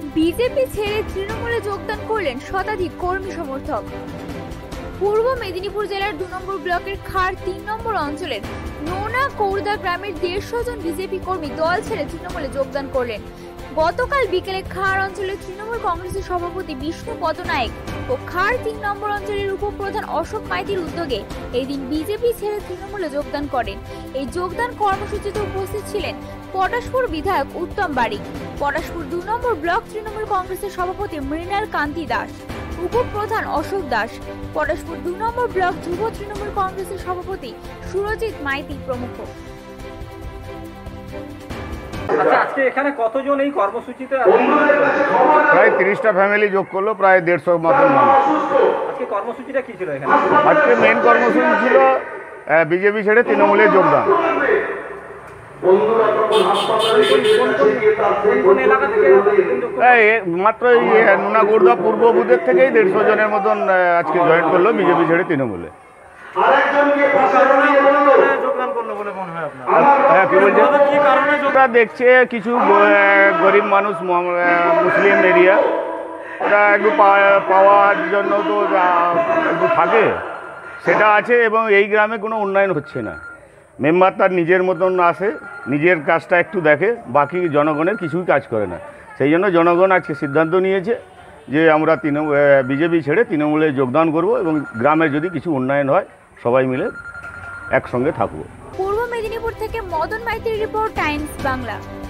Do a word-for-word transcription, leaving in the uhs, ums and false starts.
BJP ছেড়ে তৃণমূলে যোগদান করলেন শতাধিক কর্মী সমর্থক। পূর্ব মেদিনীপুর জেলার দু নম্বর ব্লকের খার তিন নম্বর অঞ্চলের নোনা কৌরদা গ্রামের দেড়শো জন বিজেপি কর্মী দল ছেড়ে তৃণমূলে যোগদান করলেন। গতকাল বিকেলে খার অঞ্চলের তৃণমূল কংগ্রেসের সভাপতি বিষ্ণু পটনায়ক ও খার তিন নম্বর অঞ্চলের উপপ্রধান অশোক মাইতির উদ্যোগে এই দিন বিজেপি ছেড়ে তৃণমূলে যোগদান করেন। এই যোগদান কর্মসূচিতে উপস্থিত ছিলেন পটাশপুর বিধায়ক উত্তম বারিক, পটাশপুর দু নম্বর ব্লক তৃণমূল কংগ্রেসের সভাপতি মৃণাল কান্তি দাস, উপপ্রধান অশোক দাস, পটাশপুর দু নম্বর ব্লক যুব তৃণমূল কংগ্রেসের সভাপতি সুরজিৎ মাইতি প্রমুখ। আচ্ছা, আজকে এখানে কতজন এই কর্মসূচিতে? প্রায় তিরিশটা ফ্যামিলি যোগ করলো, প্রায় দেড়শো মতন মানুষ। আজকে কর্মসূচিটা কি ছিল এখানে? আজকে মেন কর্মসূচি ছিল বিজেপি ছেড়ে তৃণমূলে যোগদান। মাত্র এই নুনাগোড়দা পূর্ব বুথের থেকেই দেড়শো জনের মতন আজকে জয়েন করলো বিজেপি ছেড়ে তৃণমূলে। হ্যাঁ, কি বলছে? দেখছে কিছু গরিব মানুষ, মুসলিম এরিয়া, ওরা একটু পাওয়ার জন্য তো একটু থাকে, সেটা আছে। এবং এই গ্রামে কোনো উন্নয়ন হচ্ছে না। মেম্বার তার নিজের মতন আসে, নিজের কাজটা একটু দেখে, বাকি জনগণের কিছুই কাজ করে না। সেই জন্য জনগণ আজকে সিদ্ধান্ত নিয়েছে যে আমরা তৃণমূল বিজেপি ছেড়ে তৃণমূলে যোগদান করব এবং গ্রামে যদি কিছু উন্নয়ন হয় সবাই মিলে একসঙ্গে থাকবো। পূর্ব মেদিনীপুর থেকে মদন মাইতির রিপোর্ট, টাইমস বাংলা।